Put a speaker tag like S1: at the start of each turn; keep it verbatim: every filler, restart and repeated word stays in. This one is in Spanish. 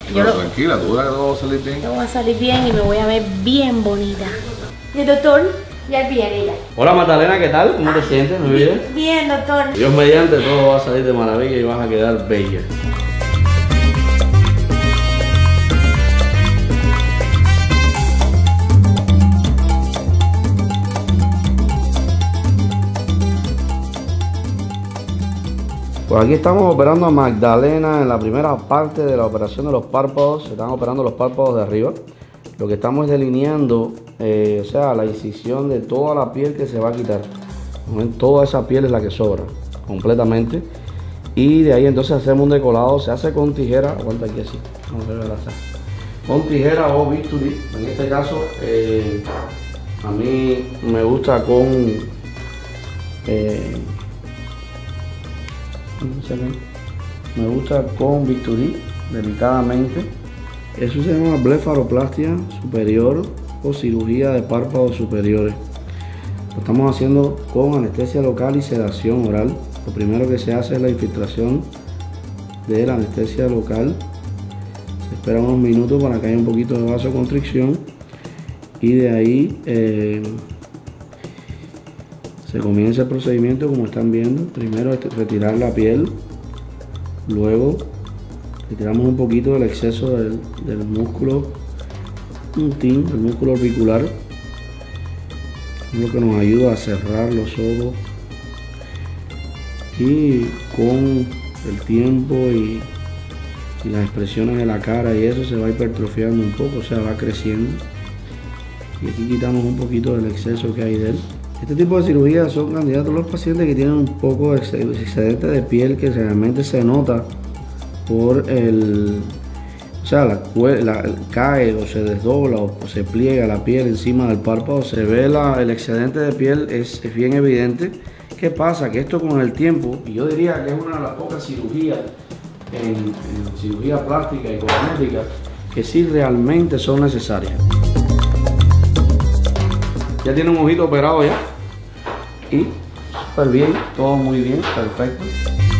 S1: Pero lo... tranquila, tú verás que todo va a salir bien.
S2: Todo va a salir bien y me voy a ver bien bonita. Y el doctor ya viene ya.
S3: Hola Magdalena, ¿qué tal? ¿Cómo te sientes? ¿Muy bien?
S2: Bien, doctor.
S3: Dios mediante, todo va a salir de maravilla y vas a quedar bella. Pues aquí estamos operando a Magdalena en la primera parte de la operación de los párpados. Se están operando los párpados de arriba. Lo que estamos es delineando, eh, o sea, la incisión de toda la piel que se va a quitar. Toda esa piel es la que sobra, completamente. Y de ahí entonces hacemos un decolado. Se hace con tijera, aguanta aquí así, vamos a ver la con tijera o bisturí. En este caso, eh, a mí me gusta con... Eh, Me gusta con bisturí, delicadamente. Eso se llama blefaroplastia superior o cirugía de párpados superiores. Lo estamos haciendo con anestesia local y sedación oral. Lo primero que se hace es la infiltración de la anestesia local. Se espera unos minutos para que haya un poquito de vasoconstricción y de ahí eh, se comienza el procedimiento como están viendo. Primero es retirar la piel, luego retiramos un poquito del exceso del, del músculo untín, del músculo orbicular, lo que nos ayuda a cerrar los ojos, y con el tiempo y, y las expresiones de la cara y eso se va hipertrofiando un poco, o sea, va creciendo, y aquí quitamos un poquito del exceso que hay de él. Este tipo de cirugías son candidatos a los pacientes que tienen un poco de excedente de piel que realmente se nota por el, o sea, la, la, cae o se desdobla o, o se pliega la piel encima del párpado, se ve la, el excedente de piel, es, es bien evidente. ¿Qué pasa? Que esto con el tiempo, y yo diría que es una de las pocas cirugías en, en cirugía plástica y cosmética que sí realmente son necesarias. Ya tiene un ojito operado ya y súper bien, todo muy bien, perfecto.